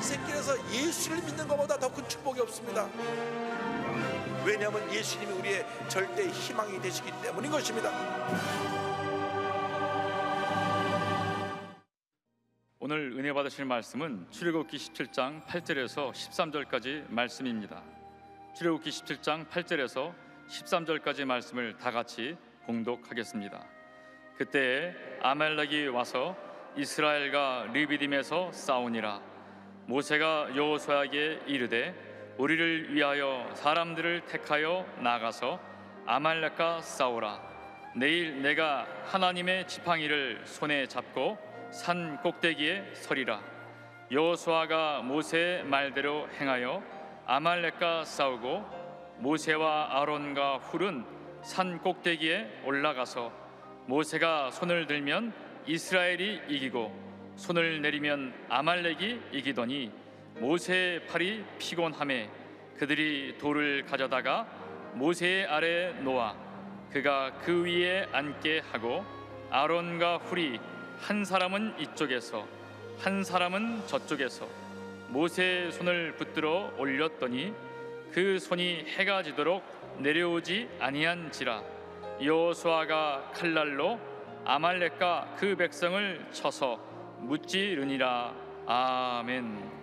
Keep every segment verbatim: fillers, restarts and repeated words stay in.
새길에서 예수를 믿는 것보다 더 큰 축복이 없습니다. 왜냐하면 예수님이 우리의 절대 희망이 되시기 때문인 것입니다. 오늘 은혜 받으실 말씀은 출애굽기 십칠 장 팔 절에서 십삼 절까지 말씀입니다. 출애굽기 십칠 장 팔 절에서 십삼 절까지 말씀을 다 같이 봉독하겠습니다. 그때에 아말렉이 와서 이스라엘과 르비딤에서 싸우니라. 모세가 여호수아에게 이르되 우리를 위하여 사람들을 택하여 나가서 아말렉과 싸우라. 내일 내가 하나님의 지팡이를 손에 잡고 산 꼭대기에 서리라. 여호수아가 모세의 말대로 행하여 아말렉과 싸우고 모세와 아론과 훌은 산 꼭대기에 올라가서 모세가 손을 들면 이스라엘이 이기고 손을 내리면 아말렉이 이기더니 모세의 팔이 피곤하매 그들이 돌을 가져다가 모세의 아래에 놓아 그가 그 위에 앉게 하고 아론과 훌이 한 사람은 이쪽에서 한 사람은 저쪽에서 모세의 손을 붙들어 올렸더니 그 손이 해가 지도록 내려오지 아니한지라. 여호수아가 칼날로 아말렉과 그 백성을 쳐서 무찌르니라. 아멘.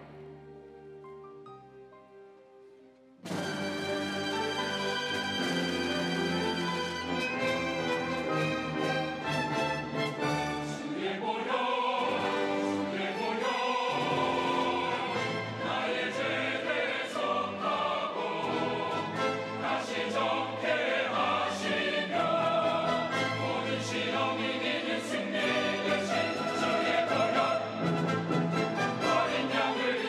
승리 대신 주의 보혈 어린 양을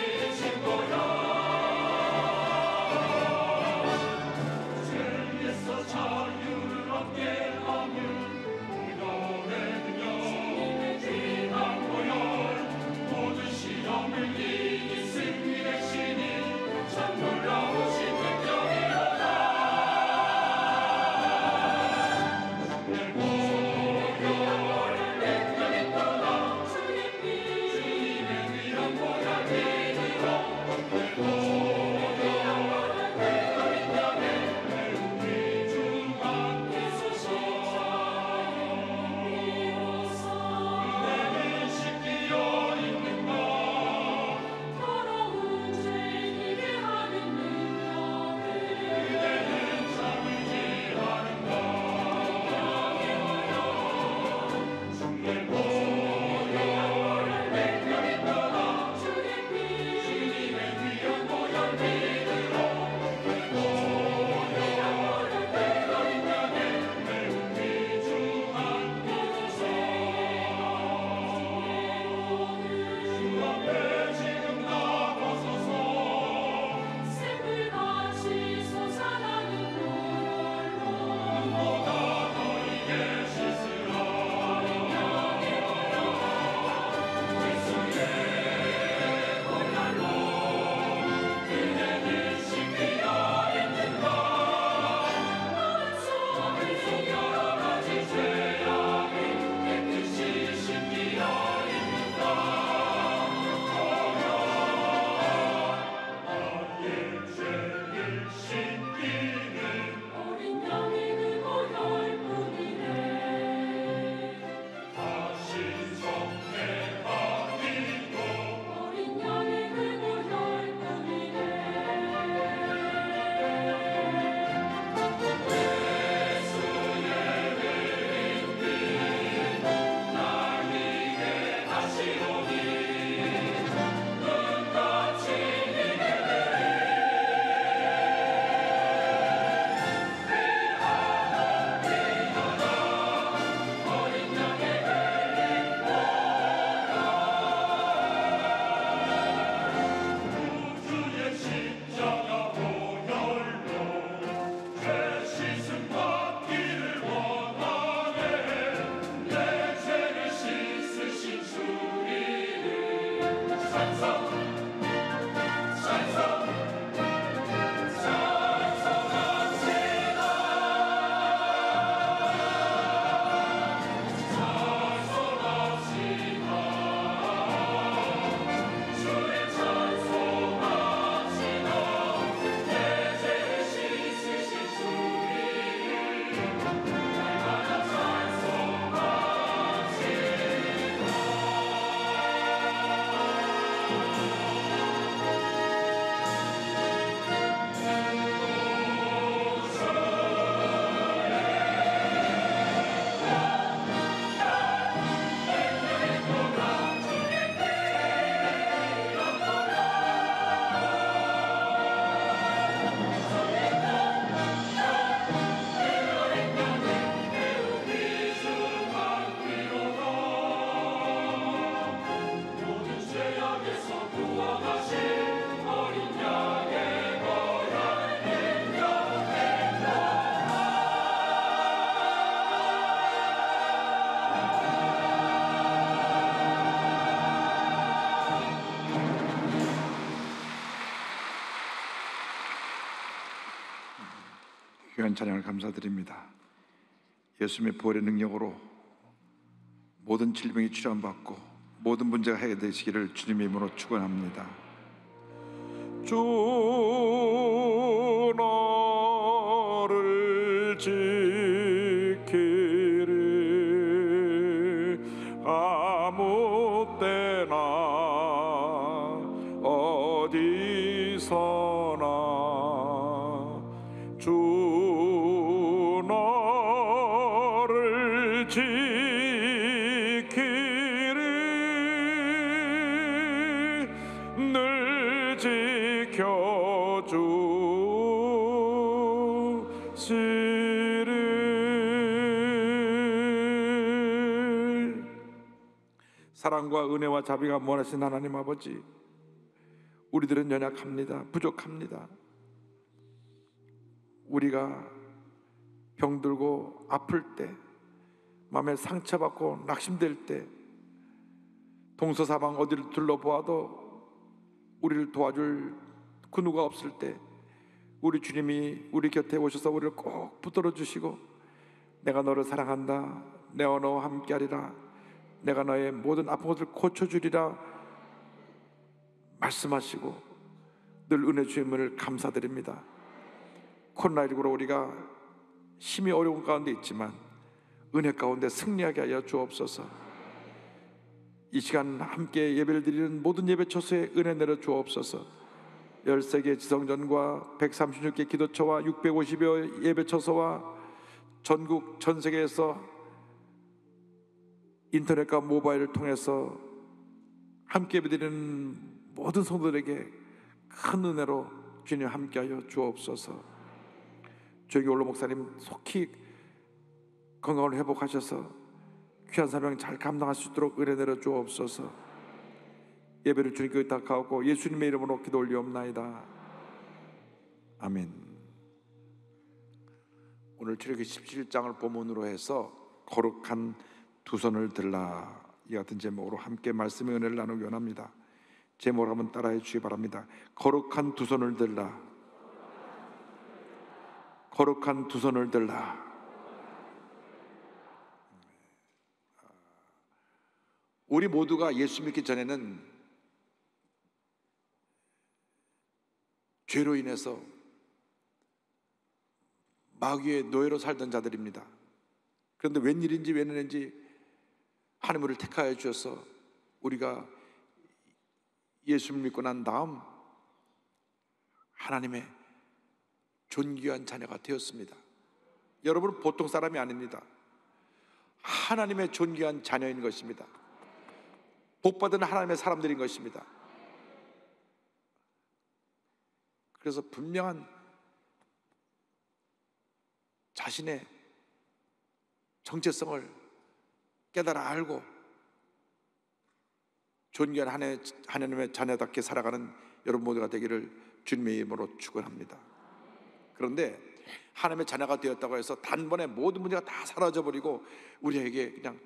귀한 찬양을 감사드립니다. 예수님의 부활의 능력으로 모든 질병이 치료받고 모든 문제가 해결되시기를 주님의 이름으로 축원합니다. 주 너를 지키리 아무 때나 어디서나 주 너를 지키리 늘 지켜주시리. 사랑과 은혜와 자비가 무한하신 하나님 아버지, 우리들은 연약합니다. 부족합니다. 우리가 병들고 아플 때, 마음에 상처받고 낙심될 때, 동서사방 어디를 둘러보아도 우리를 도와줄 그 누가 없을 때 우리 주님이 우리 곁에 오셔서 우리를 꼭 붙들어 주시고, 내가 너를 사랑한다, 내가 너와 함께하리라, 내가 너의 모든 아픈 것을 고쳐주리라 말씀하시고 늘 은혜 주임을 감사드립니다. 코로나십구로 우리가 힘이 어려운 가운데 있지만 은혜 가운데 승리하게 하여 주옵소서. 이 시간 함께 예배를 드리는 모든 예배 처소에 은혜 내려 주옵소서. 열세 개 지성전과 백삼십육 개 기도처와 육백오십여 예배 처소와 전국 전 세계에서 인터넷과 모바일을 통해서 함께 예배드리는 모든 성도들에게 큰 은혜로 주님 함께하여 주옵소서. 조용히 목사님 속히 건강을 회복하셔서 귀한 사명 잘 감당할 수 있도록 은혜 내려 주옵소서. 예배를 주님께 의탁하고 예수님의 이름으로 기도 올리옵나이다. 아멘. 오늘 출애굽기 십칠 장을 본문으로 해서 거룩한 두 손을 들라, 이 같은 제목으로 함께 말씀의 은혜를 나누기 원합니다. 제목을 한번 따라해 주시기 바랍니다. 거룩한 두 손을 들라, 거룩한 두 손을 들라. 우리 모두가 예수 믿기 전에는 죄로 인해서 마귀의 노예로 살던 자들입니다. 그런데 웬일인지 웬일인지 하나님 우리를 택하여 주셔서 우리가 예수를 믿고 난 다음 하나님의 존귀한 자녀가 되었습니다. 여러분은 보통 사람이 아닙니다. 하나님의 존귀한 자녀인 것입니다. 복받은 하나님의 사람들인 것입니다. 그래서 분명한 자신의 정체성을 깨달아 알고 존귀한 하나님의 자녀답게 살아가는 여러분 모두가 되기를 주님의 이름으로 축원합니다. 그런데 하나님의 자녀가 되었다고 해서 단번에 모든 문제가 다 사라져버리고 우리에게 그냥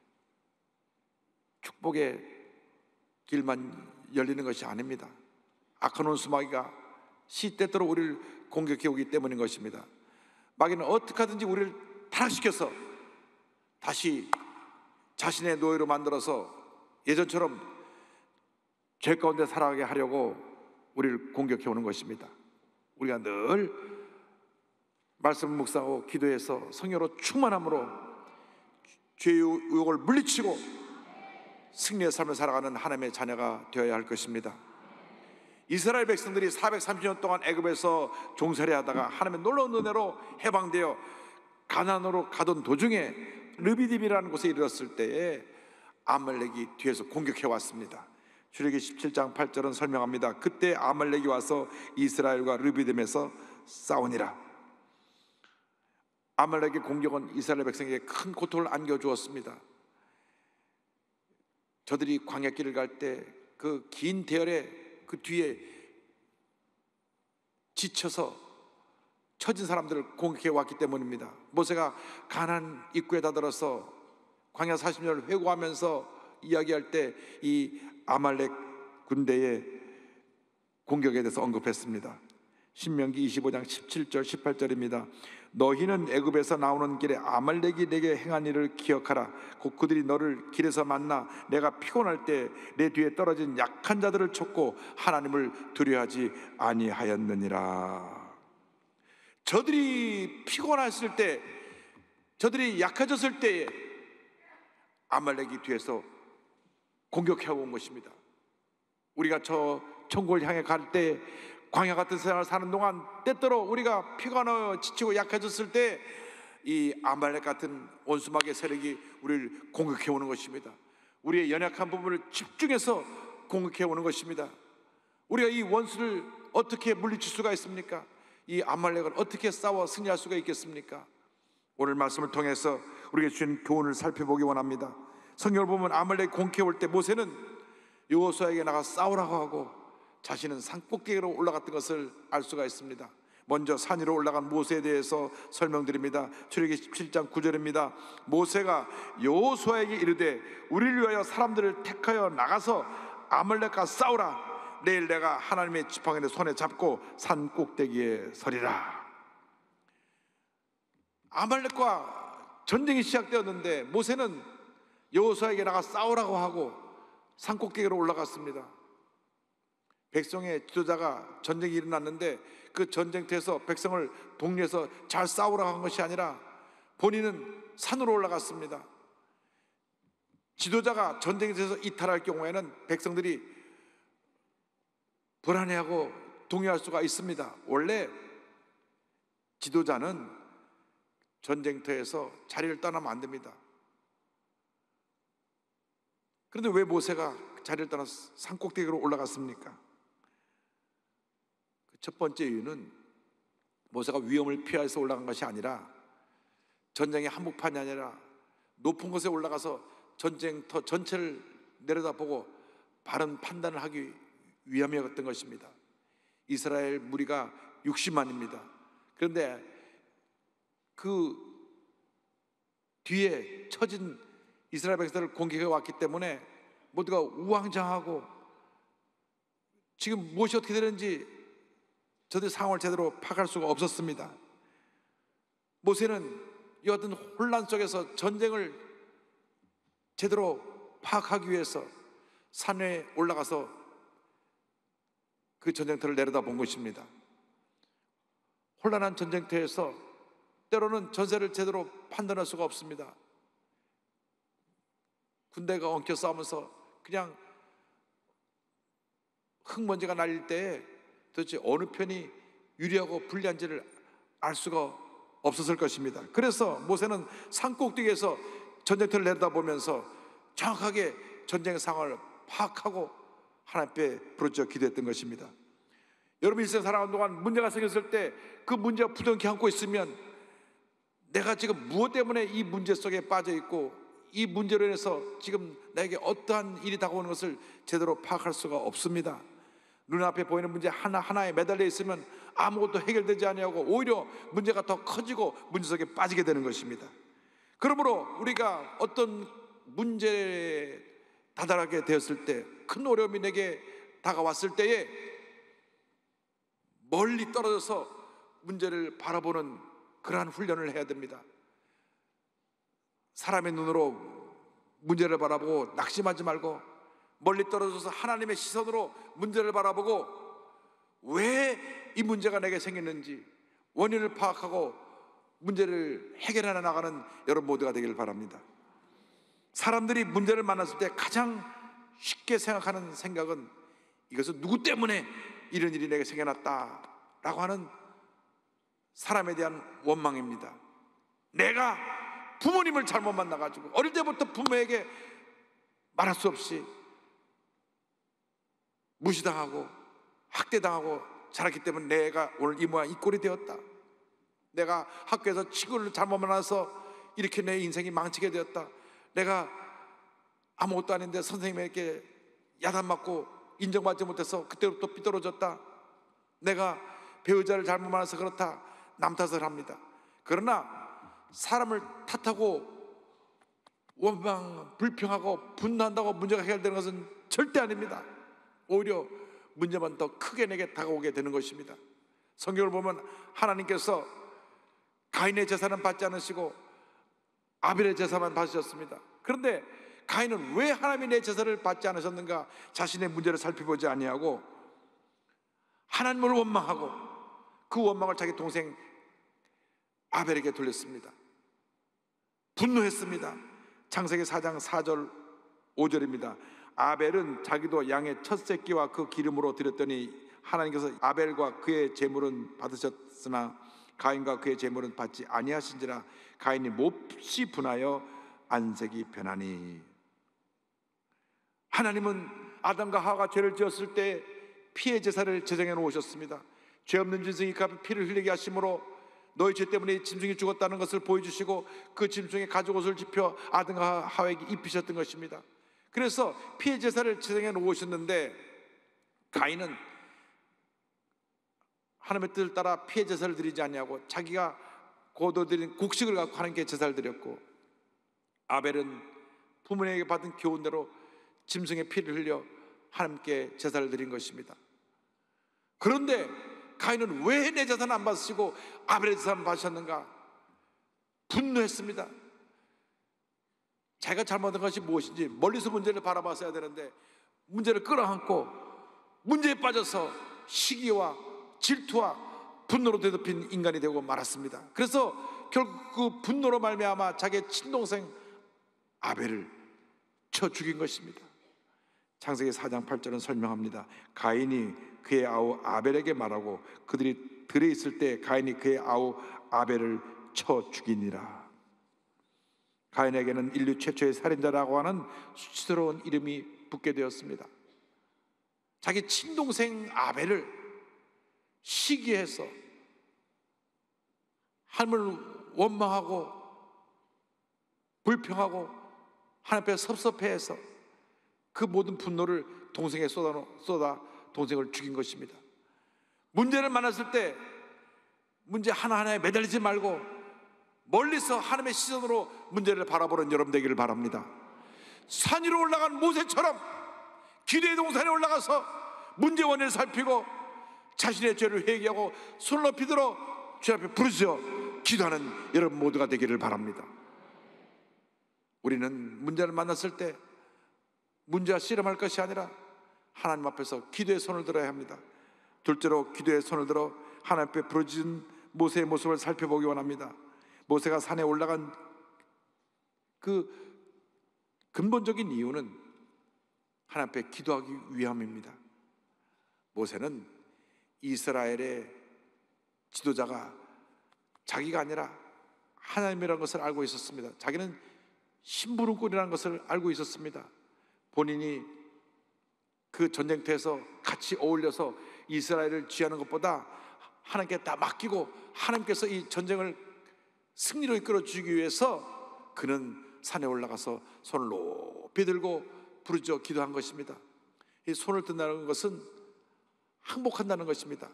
축복의 길만 열리는 것이 아닙니다. 악한 원수마귀가 시때때로 우리를 공격해 오기 때문인 것입니다. 마귀는 어떻게 하든지 우리를 타락시켜서 다시 자신의 노예로 만들어서 예전처럼 죄 가운데 살아가게 하려고 우리를 공격해 오는 것입니다. 우리가 늘 말씀을 묵상하고 기도해서 성령으로 충만함으로 죄의 유혹을 물리치고 승리의 삶을 살아가는 하나님의 자녀가 되어야 할 것입니다. 이스라엘 백성들이 사백삼십 년 동안 애굽에서 종살이 하다가 하나님의 놀라운 은혜로 해방되어 가나안으로 가던 도중에 르비딤이라는 곳에 이르렀을 때에 아말렉이 뒤에서 공격해 왔습니다. 출애굽기 십칠 장 팔 절은 설명합니다. 그때 아말렉이 와서 이스라엘과 르비딤에서 싸우니라. 아말렉의 공격은 이스라엘 백성에게 큰 고통을 안겨주었습니다. 저들이 광야길을 갈 때 그 긴 대열에 그 뒤에 지쳐서 처진 사람들을 공격해 왔기 때문입니다. 모세가 가나안 입구에 다다라서 광야 사십 년을 회고하면서 이야기할 때 이 아말렉 군대의 공격에 대해서 언급했습니다. 신명기 이십오 장 십칠 절 십팔 절입니다. 너희는 애굽에서 나오는 길에 아말렉이 내게 행한 일을 기억하라. 곧 그들이 너를 길에서 만나 내가 피곤할 때 내 뒤에 떨어진 약한 자들을 쫓고 하나님을 두려워하지 아니하였느니라. 저들이 피곤했을 때, 저들이 약해졌을 때에 아말렉이 뒤에서 공격해오고 온 것입니다. 우리가 저 천국을 향해 갈 때, 광야 같은 생활을 사는 동안 때때로 우리가 피가 나어 지치고 약해졌을 때 이 아말렉 같은 원수마귀의 세력이 우리를 공격해 오는 것입니다. 우리의 연약한 부분을 집중해서 공격해 오는 것입니다. 우리가 이 원수를 어떻게 물리칠 수가 있습니까? 이 아말렉을 어떻게 싸워 승리할 수가 있겠습니까? 오늘 말씀을 통해서 우리에게 주신 교훈을 살펴보기 원합니다. 성경을 보면 아말렉 공격해 올 때 모세는 여호수아에게 나가 싸우라고 하고 자신은 산꼭대기로 올라갔던 것을 알 수가 있습니다. 먼저 산 위로 올라간 모세에 대해서 설명드립니다. 출애굽기 십칠 장 구 절입니다. 모세가 여호수아에게 이르되 우리를 위하여 사람들을 택하여 나가서 아말렉과 싸우라. 내일 내가 하나님의 지팡이를 손에 잡고 산 꼭대기에 서리라. 아말렉과 전쟁이 시작되었는데 모세는 여호수아에게 나가 싸우라고 하고 산 꼭대기로 올라갔습니다. 백성의 지도자가 전쟁이 일어났는데 그 전쟁터에서 백성을 독려해서 잘 싸우라고 한 것이 아니라 본인은 산으로 올라갔습니다. 지도자가 전쟁에서 이탈할 경우에는 백성들이 불안해하고 동요할 수가 있습니다. 원래 지도자는 전쟁터에서 자리를 떠나면 안 됩니다. 그런데 왜 모세가 자리를 떠나서 산꼭대기로 올라갔습니까? 첫 번째 이유는 모세가 위험을 피해서 올라간 것이 아니라 전쟁의 한복판이 아니라 높은 곳에 올라가서 전쟁터 전체를 내려다보고 바른 판단을 하기 위함이었던 것입니다. 이스라엘 무리가 육십만입니다. 그런데 그 뒤에 처진 이스라엘 백성들을 공격해 왔기 때문에 모두가 우왕좌왕하고 지금 무엇이 어떻게 되는지 저들 상황을 제대로 파악할 수가 없었습니다. 모세는 이 같은 혼란 속에서 전쟁을 제대로 파악하기 위해서 산에 올라가서 그 전쟁터를 내려다본 것입니다. 혼란한 전쟁터에서 때로는 전세를 제대로 판단할 수가 없습니다. 군대가 엉켜 싸우면서 그냥 흙먼지가 날릴 때에 도대체 어느 편이 유리하고 불리한지를 알 수가 없었을 것입니다. 그래서 모세는 산꼭대기에서 전쟁터를 내려다보면서 정확하게 전쟁 상황을 파악하고 하나님 앞에 부르짖어 기도했던 것입니다. 여러분 일생 살아가는 동안 문제가 생겼을 때 그 문제가 부둥켜 안고 있으면 내가 지금 무엇 때문에 이 문제 속에 빠져 있고 이 문제로 인해서 지금 나에게 어떠한 일이 다가오는 것을 제대로 파악할 수가 없습니다. 눈앞에 보이는 문제 하나하나에 매달려 있으면 아무것도 해결되지 아니하고 오히려 문제가 더 커지고 문제 속에 빠지게 되는 것입니다. 그러므로 우리가 어떤 문제에 다다르게 되었을 때, 큰 어려움이 내게 다가왔을 때에 멀리 떨어져서 문제를 바라보는 그러한 훈련을 해야 됩니다. 사람의 눈으로 문제를 바라보고 낙심하지 말고 멀리 떨어져서 하나님의 시선으로 문제를 바라보고 왜 이 문제가 내게 생겼는지 원인을 파악하고 문제를 해결해 나가는 여러분 모두가 되기를 바랍니다. 사람들이 문제를 만났을 때 가장 쉽게 생각하는 생각은 이것은 누구 때문에 이런 일이 내게 생겨났다라고 하는 사람에 대한 원망입니다. 내가 부모님을 잘못 만나가지고 어릴 때부터 부모에게 말할 수 없이 무시당하고 학대당하고 자랐기 때문에 내가 오늘 이 모양 이 꼴이 되었다. 내가 학교에서 친구를 잘못 만나서 이렇게 내 인생이 망치게 되었다. 내가 아무것도 아닌데 선생님에게 야단맞고 인정받지 못해서 그때부터 삐뚤어졌다. 내가 배우자를 잘못 만나서 그렇다. 남 탓을 합니다. 그러나 사람을 탓하고 원망, 불평하고 분노한다고 문제가 해결되는 것은 절대 아닙니다. 오히려 문제만 더 크게 내게 다가오게 되는 것입니다. 성경을 보면 하나님께서 가인의 제사는 받지 않으시고 아벨의 제사만 받으셨습니다. 그런데 가인은 왜 하나님이 내 제사를 받지 않으셨는가? 자신의 문제를 살펴보지 아니하고 하나님을 원망하고 그 원망을 자기 동생 아벨에게 돌렸습니다. 분노했습니다. 창세기 사 장 사 절 오 절입니다. 아벨은 자기도 양의 첫 새끼와 그 기름으로 드렸더니 하나님께서 아벨과 그의 제물은 받으셨으나 가인과 그의 제물은 받지 아니하신지라. 가인이 몹시 분하여 안색이 변하니. 하나님은 아담과 하와가 죄를 지었을 때 피의 제사를 제정해 놓으셨습니다. 죄 없는 짐승이 그 피를 흘리게 하심으로 너희 죄 때문에 짐승이 죽었다는 것을 보여주시고 그 짐승의 가죽옷을 집혀 아담과 하와에게 입히셨던 것입니다. 그래서 피의 제사를 제정해 놓으셨는데 가인은 하나님의 뜻을 따라 피의 제사를 드리지 않냐고 자기가 거둬들인 곡식을 갖고 하나님께 제사를 드렸고, 아벨은 부모에게 받은 교훈대로 짐승의 피를 흘려 하나님께 제사를 드린 것입니다. 그런데 가인은 왜 내 제사는 안 받으시고 아벨의 제사는 받으셨는가? 분노했습니다. 자기가 잘못한 것이 무엇인지 멀리서 문제를 바라봤어야 되는데 문제를 끌어안고 문제에 빠져서 시기와 질투와 분노로 되덮인 인간이 되고 말았습니다. 그래서 결국 그 분노로 말미암아 자기의 친동생 아벨을 쳐 죽인 것입니다. 창세기 사 장 팔 절은 설명합니다. 가인이 그의 아우 아벨에게 말하고 그들이 들에 있을 때 가인이 그의 아우 아벨을 쳐 죽이니라. 가인에게는 인류 최초의 살인자라고 하는 수치스러운 이름이 붙게 되었습니다. 자기 친동생 아벨을 시기해서 하나님을 원망하고 불평하고 하나님 앞에 섭섭해해서 그 모든 분노를 동생에 쏟아, 쏟아 동생을 죽인 것입니다. 문제를 만났을 때 문제 하나하나에 매달리지 말고 멀리서 하나님의 시선으로 문제를 바라보는 여러분 되기를 바랍니다. 산 위로 올라간 모세처럼 기도의 동산에 올라가서 문제 원인을 살피고 자신의 죄를 회개하고 손을 높이 들어 주 앞에 부르짖어 기도하는 여러분 모두가 되기를 바랍니다. 우리는 문제를 만났을 때 문제와 씨름할 것이 아니라 하나님 앞에서 기도의 손을 들어야 합니다. 둘째로 기도의 손을 들어 하나님 앞에 부르짖은 모세의 모습을 살펴보기 원합니다. 모세가 산에 올라간 그 근본적인 이유는 하나님 앞에 기도하기 위함입니다. 모세는 이스라엘의 지도자가 자기가 아니라 하나님이라는 것을 알고 있었습니다. 자기는 심부름꾼이라는 것을 알고 있었습니다. 본인이 그 전쟁터에서 같이 어울려서 이스라엘을 지휘하는 것보다 하나님께 다 맡기고 하나님께서 이 전쟁을 승리로 이끌어 주기 위해서 그는 산에 올라가서 손을 높이 들고 부르짖어 기도한 것입니다. 이 손을 든다는 것은 항복한다는 것입니다.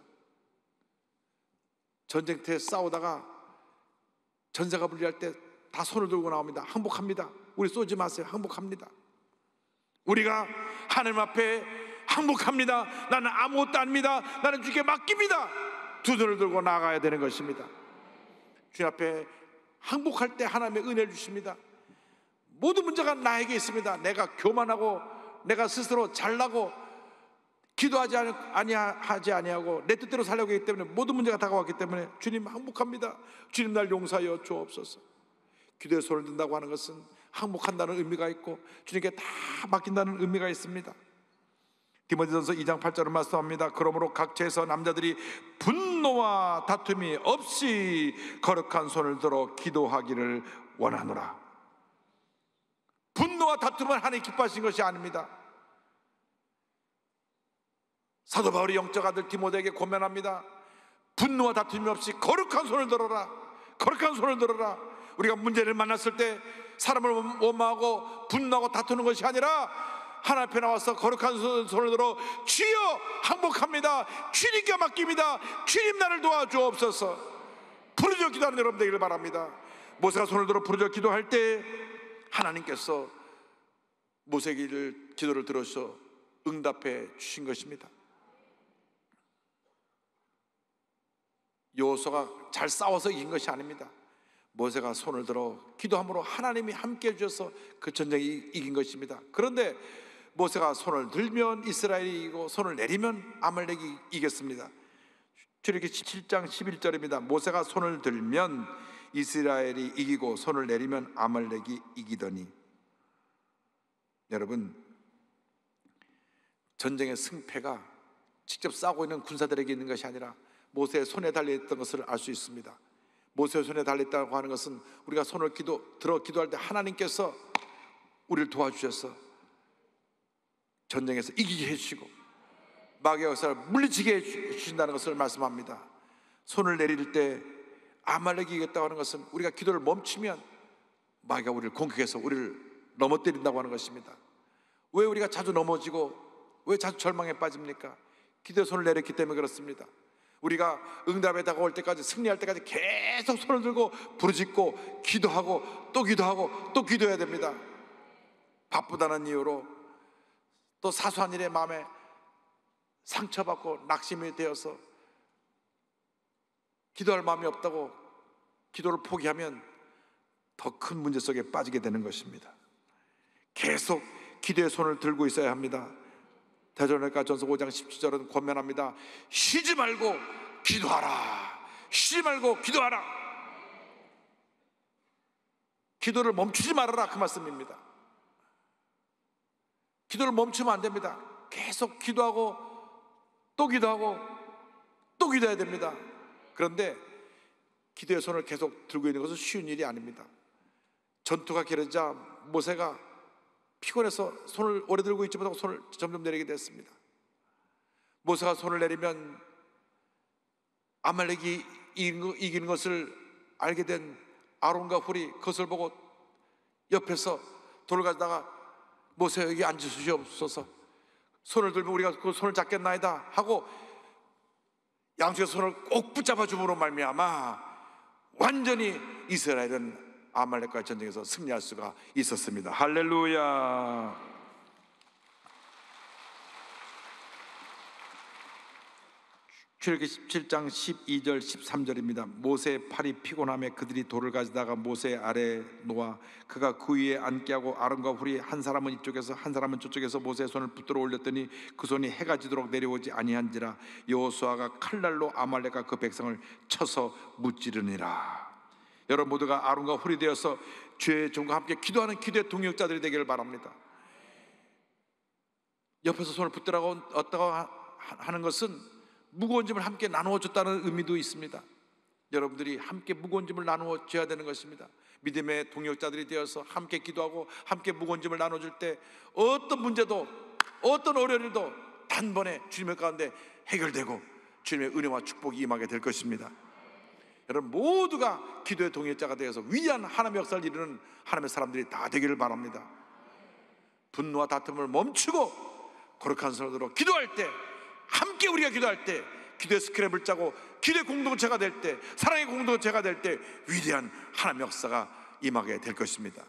전쟁터에 싸우다가 전사가 불리할 때 다 손을 들고 나옵니다. 항복합니다. 우리 쏘지 마세요. 항복합니다. 우리가 하나님 앞에 항복합니다. 나는 아무것도 아닙니다. 나는 주께 맡깁니다. 두 손을 들고 나아가야 되는 것입니다. 주님 앞에 항복할 때 하나님의 은혜를 주십니다. 모든 문제가 나에게 있습니다. 내가 교만하고 내가 스스로 잘나고 기도하지 아니하지 아니하고 내 뜻대로 살려고 하기 때문에 모든 문제가 다가왔기 때문에 주님 항복합니다. 주님 날 용서하여 주옵소서. 기도의 손을 든다고 하는 것은 항복한다는 의미가 있고 주님께 다 맡긴다는 의미가 있습니다. 디모데전서 이 장 팔 절을 말씀합니다. 그러므로 각처에서 남자들이 분노와 다툼이 없이 거룩한 손을 들어 기도하기를 원하노라. 분노와 다툼은 하나님 기뻐하신 것이 아닙니다. 사도 바울이 영적 아들 디모데에게 권면합니다. 분노와 다툼이 없이 거룩한 손을 들어라. 거룩한 손을 들어라. 우리가 문제를 만났을 때 사람을 원망하고 분노하고 다투는 것이 아니라 하나님 앞에 나와서 거룩한 손을 들어 주여 항복합니다. 주님께 맡깁니다. 주님 나를 도와주옵소서. 부르짖어 기도하는 여러분 되기를 바랍니다. 모세가 손을 들어 부르짖어 기도할 때 하나님께서 모세의 기도를 들어서 응답해 주신 것입니다. 여호수아가 잘 싸워서 이긴 것이 아닙니다. 모세가 손을 들어 기도함으로 하나님이 함께 해주셔서 그 전쟁이 이긴 것입니다. 그런데 모세가 손을 들면 이스라엘이 이기고 손을 내리면 아말렉이 이겼습니다. 출애굽기 칠 장 십일 절입니다. 모세가 손을 들면 이스라엘이 이기고 손을 내리면 아말렉이 이기더니. 여러분, 전쟁의 승패가 직접 싸우고 있는 군사들에게 있는 것이 아니라 모세의 손에 달려있던 것을 알 수 있습니다. 모세의 손에 달려있다고 하는 것은 우리가 손을 기도, 들어 기도할 때 하나님께서 우리를 도와주셔서 전쟁에서 이기게 해주시고 마귀의 역사를 물리치게 해주신다는 것을 말씀합니다. 손을 내릴 때 아말렉이 이겼다고 하는 것은 우리가 기도를 멈추면 마귀가 우리를 공격해서 우리를 넘어뜨린다고 하는 것입니다. 왜 우리가 자주 넘어지고 왜 자주 절망에 빠집니까? 기도의 손을 내렸기 때문에 그렇습니다. 우리가 응답에 다가올 때까지, 승리할 때까지 계속 손을 들고 부르짖고 기도하고 또 기도하고 또 기도해야 됩니다. 바쁘다는 이유로 또 사소한 일에 마음에 상처받고 낙심이 되어서 기도할 마음이 없다고 기도를 포기하면 더 큰 문제 속에 빠지게 되는 것입니다. 계속 기도의 손을 들고 있어야 합니다. 데살로니가 전서 오 장 십칠 절은 권면합니다. 쉬지 말고 기도하라. 쉬지 말고 기도하라. 기도를 멈추지 말아라, 그 말씀입니다. 기도를 멈추면 안 됩니다. 계속 기도하고 또 기도하고 또 기도해야 됩니다. 그런데 기도의 손을 계속 들고 있는 것은 쉬운 일이 아닙니다. 전투가 길어지자 모세가 피곤해서 손을 오래 들고 있지 못하고 손을 점점 내리게 됐습니다. 모세가 손을 내리면 아말렉이 이기는 것을 알게 된 아론과 훌이 그것을 보고 옆에서 돌을 가져다가 모세 여기 앉으시옵소서, 손을 들면 우리가 그 손을 잡겠나이다 하고 양쪽의 손을 꼭 붙잡아 줌으로 말미암아 완전히 이스라엘은 아말렉과의 전쟁에서 승리할 수가 있었습니다. 할렐루야. 출애굽기 십칠 장 십이 절 십삼 절입니다. 모세의 팔이 피곤함에 그들이 돌을 가져다가 모세 아래에 놓아 그가 그 위에 앉게 하고 아론과 훌이 한 사람은 이쪽에서 한 사람은 저쪽에서 모세의 손을 붙들어 올렸더니 그 손이 해가 지도록 내려오지 아니한지라. 여호수아가 칼날로 아말렉과 그 백성을 쳐서 무찌르니라. 여러분 모두가 아론과 훌이 되어서 주의 종과 함께 기도하는 기도의 동역자들이 되기를 바랍니다. 옆에서 손을 붙들라고 어떠고 하는 것은 무거운 짐을 함께 나누어 줬다는 의미도 있습니다. 여러분들이 함께 무거운 짐을 나누어 줘야 되는 것입니다. 믿음의 동역자들이 되어서 함께 기도하고 함께 무거운 짐을 나눠줄 때 어떤 문제도 어떤 어려운 일도 단번에 주님의 가운데 해결되고 주님의 은혜와 축복이 임하게 될 것입니다. 여러분 모두가 기도의 동역자가 되어서 위대한 하나님의 역사를 이루는 하나님의 사람들이 다 되기를 바랍니다. 분노와 다툼을 멈추고 거룩한 손으로 기도할 때, 함께 우리가 기도할 때, 기도의 스크랩을 짜고 기도의 공동체가 될 때, 사랑의 공동체가 될 때 위대한 하나님의 역사가 임하게 될 것입니다.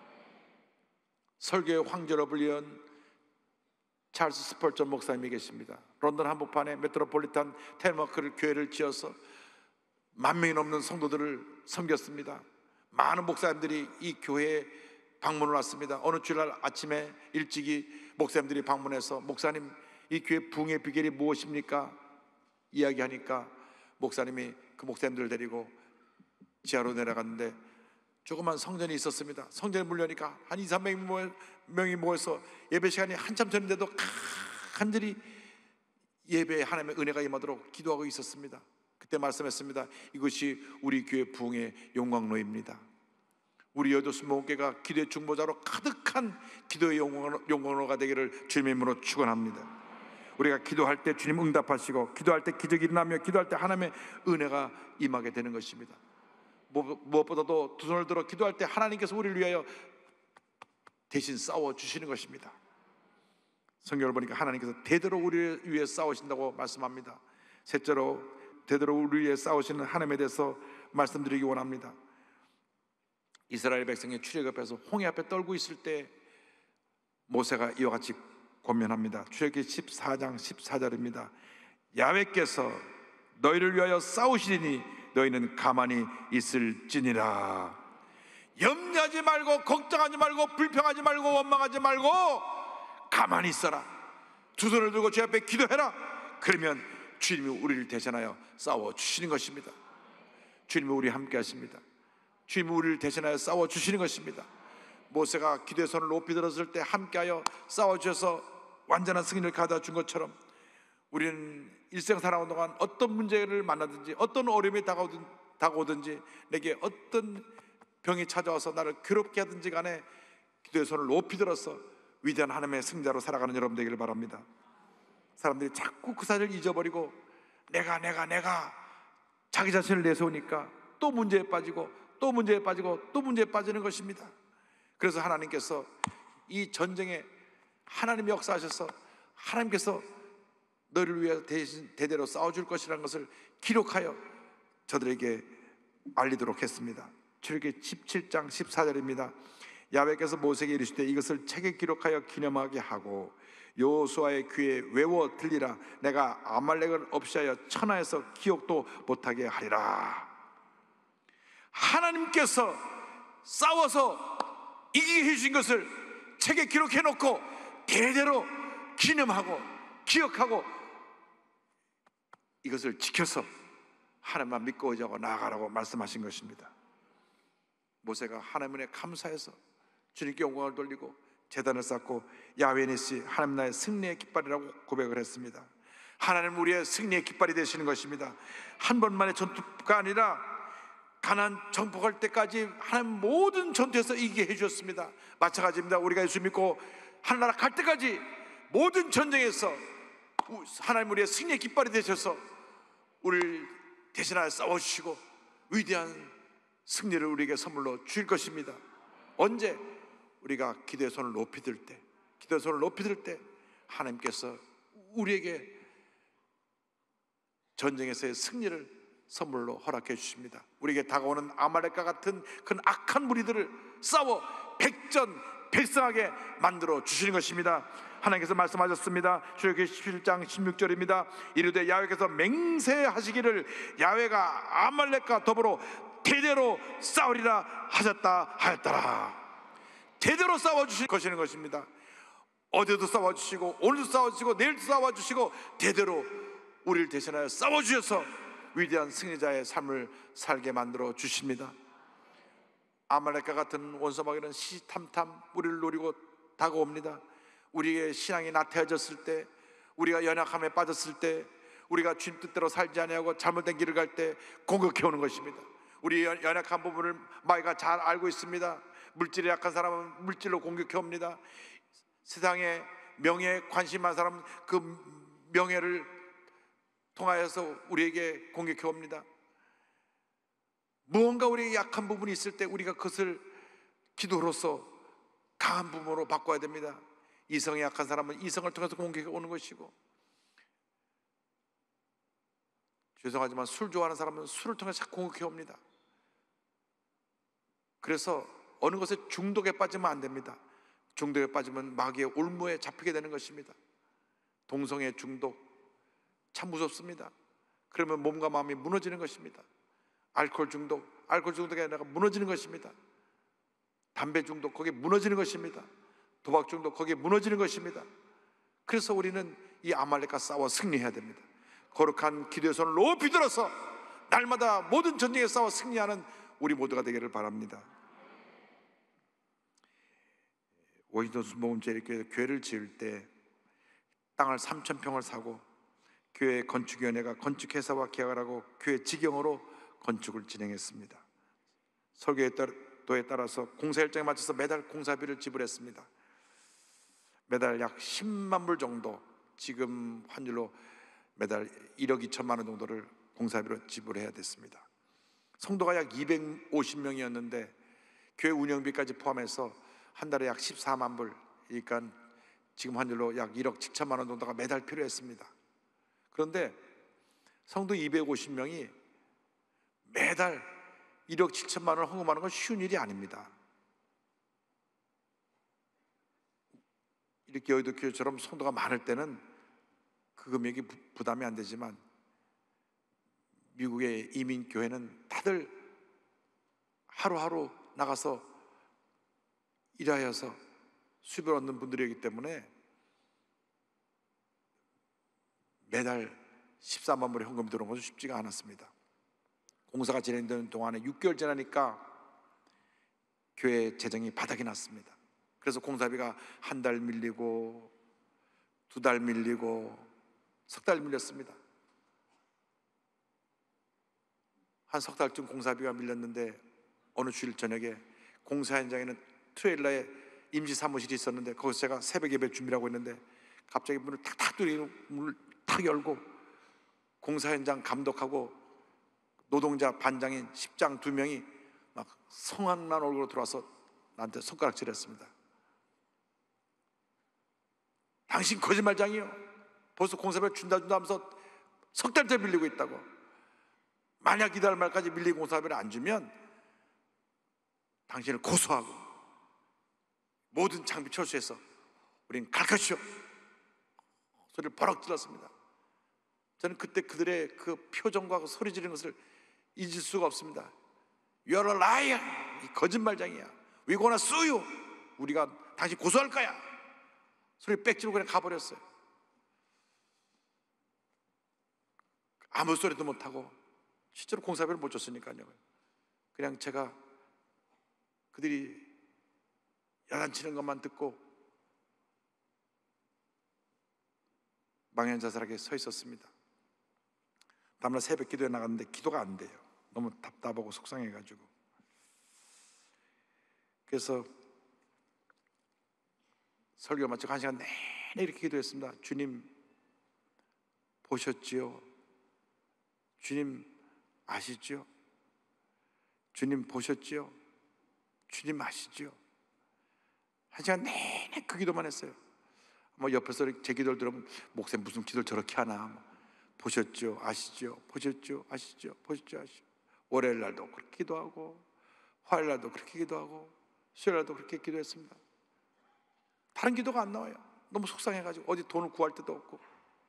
설교의 황제로 불리운 찰스 스펄전 목사님이 계십니다. 런던 한복판에 메트로폴리탄 테마크를 교회를 지어서 만 명이 넘는 성도들을 섬겼습니다. 많은 목사님들이 이 교회에 방문을 왔습니다. 어느 주일날 아침에 일찍이 목사님들이 방문해서 목사님 이 교회 부흥의 비결이 무엇입니까? 이야기하니까 목사님이 그 목사님들을 데리고 지하로 내려갔는데 조그만 성전이 있었습니다. 성전에 물려니까 한 이, 삼백 명이 모여서 예배 시간이 한참 전인데도 간절히 예배에 하나님의 은혜가 임하도록 기도하고 있었습니다. 그때 말씀했습니다. 이것이 우리 교회 부흥의 용광로입니다. 우리 여도순목교회가 기도의 중보자로 가득한 기도의 용광로가 되기를 주님의 이름으로 축원합니다. 우리가 기도할 때 주님 응답하시고 기도할 때 기적이 일어나며 기도할 때 하나님의 은혜가 임하게 되는 것입니다. 무엇보다도 두 손을 들어 기도할 때 하나님께서 우리를 위하여 대신 싸워주시는 것입니다. 성경을 보니까 하나님께서 대대로 우리를 위해 싸우신다고 말씀합니다. 셋째로 대대로 우리를 위해 싸우시는 하나님에 대해서 말씀드리기 원합니다. 이스라엘 백성의 출애굽에서 홍해 앞에 떨고 있을 때 모세가 이와 같이 권면합니다. 출애굽기 십사 장 십사 절입니다. 야훼께서 너희를 위하여 싸우시리니 너희는 가만히 있을지니라. 염려하지 말고 걱정하지 말고 불평하지 말고 원망하지 말고 가만히 있어라. 두 손을 들고 주 앞에 기도해라. 그러면 주님이 우리를 대신하여 싸워주시는 것입니다. 주님이 우리 함께 하십니다. 주님이 우리를 대신하여 싸워주시는 것입니다. 모세가 기도의 손을 높이 들었을 때 함께하여 싸워주셔서 완전한 승리를 가져다 준 것처럼 우리는 일생 살아오는 동안 어떤 문제를 만나든지 어떤 어려움이 다가오든, 다가오든지 내게 어떤 병이 찾아와서 나를 괴롭게 하든지 간에 기도의 손을 높이 들어서 위대한 하나님의 승자로 살아가는 여러분 되기를 바랍니다. 사람들이 자꾸 그 사실을 잊어버리고 내가 내가 내가 자기 자신을 내세우니까 또 문제에 빠지고 또 문제에 빠지고 또 문제에 빠지는 것입니다. 그래서 하나님께서 이 전쟁에 하나님이 역사하셔서 하나님께서 너를 위해 대신 대대로 싸워줄 것이라는 것을 기록하여 저들에게 알리도록 했습니다. 출애굽기 십칠 장 십사 절입니다. 야훼께서 모세에게 이르시되 이것을 책에 기록하여 기념하게 하고 여호수아의 귀에 외워 들리라. 내가 아말렉을 없이하여 천하에서 기억도 못하게 하리라. 하나님께서 싸워서 이기게 해주신 것을 책에 기록해 놓고 대대로 기념하고 기억하고 이것을 지켜서 하나님만 믿고 의지하고 나아가라고 말씀하신 것입니다. 모세가 하나님의 감사해서 주님께 영광을 돌리고 제단을 쌓고 야훼 니시, 하나님 나의 승리의 깃발이라고 고백을 했습니다. 하나님 우리의 승리의 깃발이 되시는 것입니다. 한 번만의 전투가 아니라 가나안 정복할 때까지 하나님 모든 전투에서 이기게 해주셨습니다. 마찬가지입니다. 우리가 예수 믿고 하늘나라 갈 때까지 모든 전쟁에서 하나님 우리의 승리의 깃발이 되셔서 우리를 대신하여 싸워주시고 위대한 승리를 우리에게 선물로 주실 것입니다. 언제? 우리가 기도의 손을 높이 들 때, 기도의 손을 높이 들 때 하나님께서 우리에게 전쟁에서의 승리를 선물로 허락해 주십니다. 우리에게 다가오는 아말렉과 같은 그 악한 무리들을 싸워 백전백승하게 만들어 주시는 것입니다. 하나님께서 말씀하셨습니다. 출애굽기 십칠 장 십육 절입니다. 이르되 야훼께서 맹세하시기를 야훼가 아말렉과 더불어 대대로 싸우리라 하셨다 하였더라. 대대로 싸워주실 것이는 것입니다. 어제도 싸워주시고 오늘도 싸워주시고 내일도 싸워주시고 대대로 우리를 대신하여 싸워주셔서 위대한 승리자의 삶을 살게 만들어 주십니다. 아말렉과 같은 원수마귀는 시탐탐 우리를 노리고 다가옵니다. 우리의 신앙이 나태해졌을 때, 우리가 연약함에 빠졌을 때, 우리가 주님 뜻대로 살지 아니하고 잘못된 길을 갈 때 공격해 오는 것입니다. 우리 연약한 부분을 마귀가 잘 알고 있습니다. 물질에 약한 사람은 물질로 공격해 옵니다. 세상에 명예에 관심 많은 사람은 그 명예를 통하여서 우리에게 공격해 옵니다. 무언가 우리의 약한 부분이 있을 때 우리가 그것을 기도로서 강한 부분으로 바꿔야 됩니다. 이성이 약한 사람은 이성을 통해서 공격해 오는 것이고, 죄송하지만 술 좋아하는 사람은 술을 통해서 공격해 옵니다. 그래서 어느 것에 중독에 빠지면 안 됩니다. 중독에 빠지면 마귀의 올무에 잡히게 되는 것입니다. 동성애 중독 참 무섭습니다. 그러면 몸과 마음이 무너지는 것입니다. 알코올 중독, 알코올 중독이 아니라 무너지는 것입니다. 담배 중독, 거기에 무너지는 것입니다. 도박 중독, 거기에 무너지는 것입니다. 그래서 우리는 이 아말렉과 싸워 승리해야 됩니다. 거룩한 기도의 손을 높이 들어서 날마다 모든 전쟁에 싸워 승리하는 우리 모두가 되기를 바랍니다. 워싱턴 순복음제일교회 교회를 지을 때 땅을 삼천 평을 사고 교회 건축위원회가 건축회사와 계약을 하고 교회 직영으로 건축을 진행했습니다. 설계도에 따라서 공사 일정에 맞춰서 매달 공사비를 지불했습니다. 매달 약 십만 불 정도, 지금 환율로 매달 일억 이천만 원 정도를 공사비로 지불해야 됐습니다. 성도가 약 이백오십 명이었는데 교회 운영비까지 포함해서 한 달에 약 십사만 불, 그러니까 지금 환율로 약 일억 칠천만 원 정도가 매달 필요했습니다. 그런데 성도 이백오십 명이 매달 일억 칠천만 원을 헌금하는 건 쉬운 일이 아닙니다. 이렇게 여의도 교회처럼 성도가 많을 때는 그 금액이 부담이 안 되지만 미국의 이민교회는 다들 하루하루 나가서 일하여서 수입을 얻는 분들이기 때문에 매달 십사만 불의 헌금이 들어오는 것은 쉽지가 않았습니다. 공사가 진행되는 동안에 육 개월 지나니까 교회 재정이 바닥이 났습니다. 그래서 공사비가 한 달 밀리고 두 달 밀리고 석 달 밀렸습니다. 한 석 달쯤 공사비가 밀렸는데 어느 주일 저녁에 공사 현장에는 트레일러에 임시 사무실이 있었는데 거기서 제가 새벽 예배 준비를 하고 있는데 갑자기 문을 탁탁 뚫리고 문을 탁 열고 공사 현장 감독하고 노동자 반장인 십장 두 명이 막 성황난 얼굴로 들어와서 나한테 손가락질했습니다. 당신 거짓말장이요, 벌써 공사비 준다 준다 하면서 석 달째 밀리고 있다고. 만약 이달 말까지 밀린 공사비를 안 주면 당신을 고소하고 모든 장비 철수해서 우린 갈 것이요 소리를 버럭 질렀습니다. 저는 그때 그들의 그 표정과 그 소리 지르는 것을 잊을 수가 없습니다. You're a liar, 이 거짓말장이야. We're gonna sue you, 우리가 당신 고소할 거야. 소리 빽 지르고 그냥 가버렸어요. 아무 소리도 못하고 실제로 공사비를 못 줬으니까요. 그냥 제가 그들이 야단치는 것만 듣고 망연자실하게 서 있었습니다. 다음날 새벽 기도에 나갔는데 기도가 안 돼요. 너무 답답하고 속상해가지고. 그래서 설교 마치고 한 시간 내내 이렇게 기도했습니다. 주님 보셨지요? 주님 아시죠? 주님 보셨지요? 주님 아시죠? 한 시간 내내 그 기도만 했어요. 뭐 옆에서 제 기도를 들으면 목사님 무슨 기도를 저렇게 하나. 뭐 보셨죠? 아시죠? 보셨죠? 아시죠? 보셨죠? 아시죠? 월요일 날도 그렇게 기도하고 화요일 날도 그렇게 기도하고 수요일 날도 그렇게 기도했습니다. 다른 기도가 안 나와요. 너무 속상해가지고 어디 돈을 구할 데도 없고.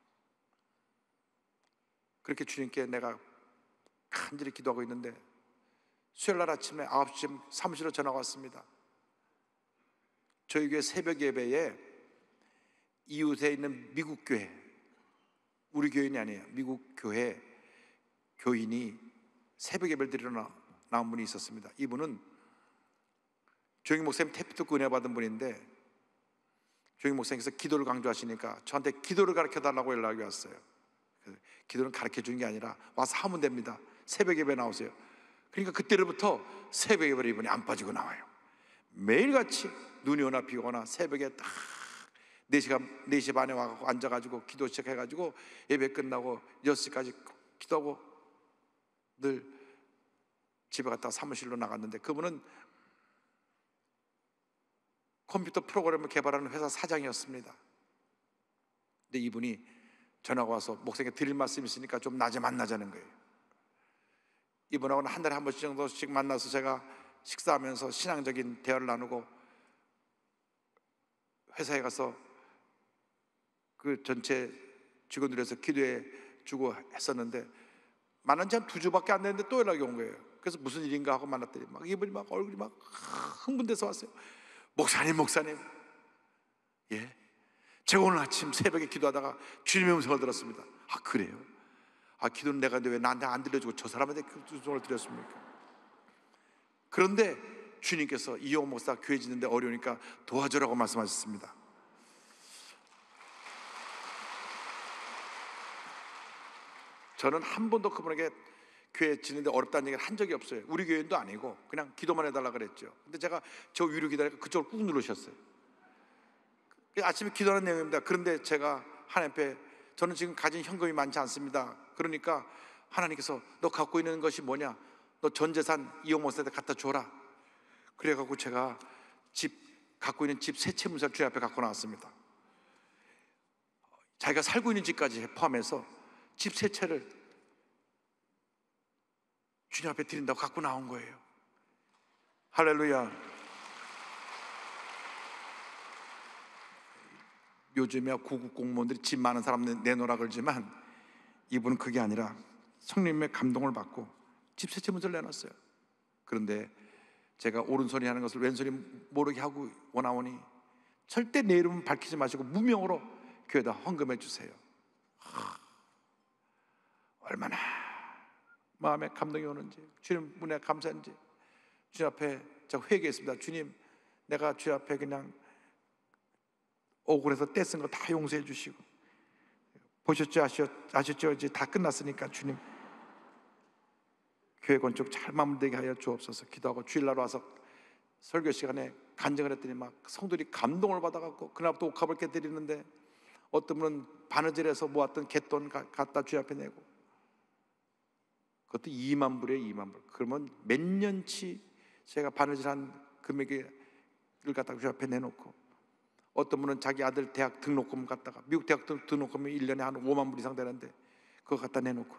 그렇게 주님께 내가 간절히 기도하고 있는데 수요일 날 아침에 아홉 시쯤 사무실로 전화가 왔습니다. 저희 교회 새벽 예배에 이웃에 있는 미국 교회, 우리 교인이 아니에요, 미국 교회 교인이 새벽 예배를 드리러 나, 나온 분이 있었습니다. 이분은 조영희 목사님 태피 듣고 은혜 받은 분인데 조영희 목사님께서 기도를 강조하시니까 저한테 기도를 가르쳐 달라고 연락이 왔어요. 기도는 가르쳐 주는 게 아니라 와서 하면 됩니다. 새벽 예배 나오세요. 그러니까 그때로부터 새벽 예배를 이분이 안 빠지고 나와요. 매일같이 눈이 오나 비가 오나 새벽에 딱 네 시간, 네 시 반에 와서 앉아가지고 기도 시작해가지고 예배 끝나고 여섯 시까지 기도하고 늘 집에 갔다가 사무실로 나갔는데 그분은 컴퓨터 프로그램을 개발하는 회사 사장이었습니다. 근데 이분이 전화가 와서 목사님께 드릴 말씀이 있으니까 좀 낮에 만나자는 거예요. 이분하고는 한 달에 한 번씩 정도씩 만나서 제가 식사하면서 신앙적인 대화를 나누고 회사에 가서 그 전체 직원들에서 기도해 주고 했었는데 만난 지 한 두 주밖에 안 됐는데 또 연락이 온 거예요. 그래서 무슨 일인가 하고 만났더니 막 이분이 막 얼굴이 막 흥분돼서 왔어요. 목사님 목사님 예, 제가 오늘 아침 새벽에 기도하다가 주님의 음성을 들었습니다. 아 그래요? 아 기도는 내가 왜 나한테 안 들려주고 저 사람한테 그 음성을 드렸습니까? 그런데 주님께서 이용 목사 교회 짓는데 어려우니까 도와주라고 말씀하셨습니다. 저는 한 번도 그분에게 교회 짓는데 어렵다는 얘기를 한 적이 없어요. 우리 교회도 아니고 그냥 기도만 해달라 그랬죠. 근데 제가 저 위로 기다리니까 그쪽을 꾹 누르셨어요. 아침에 기도하는 내용입니다. 그런데 제가 하나님 앞에 저는 지금 가진 현금이 많지 않습니다. 그러니까 하나님께서 너 갖고 있는 것이 뭐냐? 너 전 재산 이용 목사한테 갖다 줘라. 그래갖고 제가 집 갖고 있는 집 세 채 문서를 주님 앞에 갖고 나왔습니다. 자기가 살고 있는 집까지 포함해서 집 세 채를 주님 앞에 드린다고 갖고 나온 거예요. 할렐루야. 요즘에 고급 공무원들이 집 많은 사람 내놓으라 그러지만 이분은 그게 아니라 성령님의 감동을 받고 집세 제문서를 내놨어요. 그런데 제가 오른손이 하는 것을 왼손이 모르게 하고 원하오니 절대 내 이름은 밝히지 마시고 무명으로 교회에다 헌금해 주세요. 하, 얼마나 마음에 감동이 오는지, 주님 은혜 감사한지. 주님 앞에 제가 회개했습니다. 주님, 내가 주님 앞에 그냥 억울해서 떼쓴 거 다 용서해 주시고, 보셨죠? 아셨, 아셨죠? 이제 다 끝났으니까 주님 교회 건축 잘 마무리되게 하여 주옵소서. 기도하고 주일날 와서 설교 시간에 간증을 했더니 막 성도들이 감동을 받아갖고 그날부터 옥합을 깨뜨리는데, 어떤 분은 바느질해서 모았던 갯돈 갖다 주님 앞에 내고, 그것도 이만 불이에요. 이만 불. 그러면 몇 년치 제가 바느질한 금액을 갖다가 주님 앞에 내놓고, 어떤 분은 자기 아들 대학 등록금 갖다가, 미국 대학 등록금이 일 년에 한 오만 불 이상 되는데 그거 갖다 내놓고,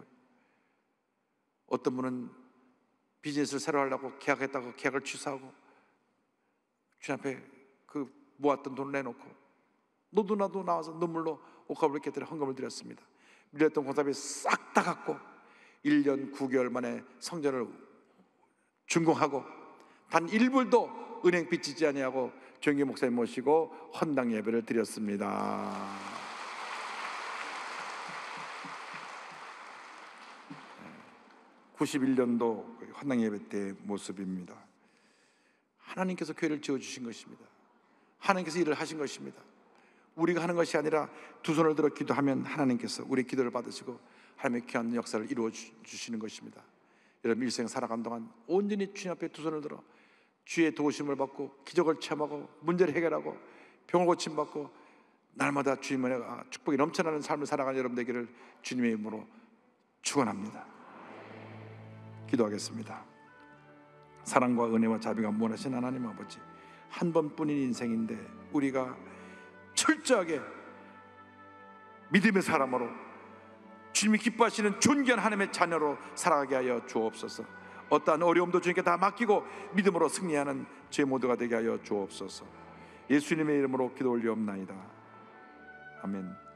어떤 분은 비즈니스를 새로 하려고 계약했다고 계약을 취소하고 주님 앞에 그 모았던 돈을 내놓고, 너도 나도 나와서 눈물로 옥합을 깨뜨려 헌금을 드렸습니다. 밀렸던 공사비 싹 다 갖고 일 년 구 개월 만에 성전을 준공하고 단 일 불도 은행 빚지지 아니하고 정기 목사님 모시고 헌당 예배를 드렸습니다. 구십일 년도 헌당 예배 때의 모습입니다. 하나님께서 교회를 지어주신 것입니다. 하나님께서 일을 하신 것입니다. 우리가 하는 것이 아니라 두 손을 들어 기도하면 하나님께서 우리 기도를 받으시고 하나님의 귀한 역사를 이루어 주시는 것입니다. 여러분, 일생 살아간 동안 온전히 주님 앞에 두 손을 들어 주의 도우심을 받고 기적을 체험하고 문제를 해결하고 병을 고침받고 날마다 주님의 축복이 넘쳐나는 삶을 살아가는 여러분 되기를 주님의 이름으로 축원합니다. 기도하겠습니다. 사랑과 은혜와 자비가 무한하신 하나님 아버지, 한 번뿐인 인생인데 우리가 철저하게 믿음의 사람으로 주님이 기뻐하시는 존귀한 하나님의 자녀로 살아가게 하여 주옵소서. 어떠한 어려움도 주님께 다 맡기고 믿음으로 승리하는 저희 모두가 되게 하여 주옵소서. 예수님의 이름으로 기도 올리옵나이다. 아멘.